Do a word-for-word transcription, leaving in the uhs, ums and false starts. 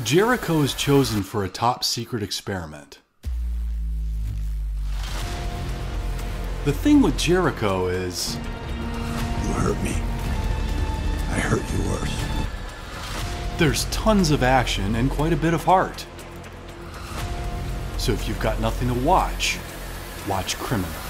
Jericho is chosen for a top secret experiment. The thing with Jericho is... You hurt me. I hurt you worse. There's tons of action and quite a bit of heart. So if you've got nothing to watch, watch Criminal.